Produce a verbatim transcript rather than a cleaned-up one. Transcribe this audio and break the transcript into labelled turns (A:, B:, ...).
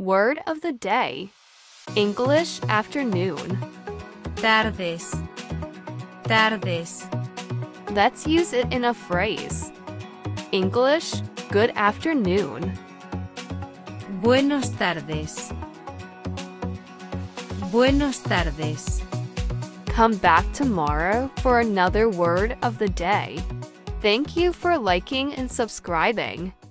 A: Word of the day. English afternoon.
B: Tardes. Tardes.
A: Let's use it in a phrase. English, good afternoon.
B: Buenos tardes. Buenos tardes.
A: Come back tomorrow for another word of the day. Thank you for liking and subscribing.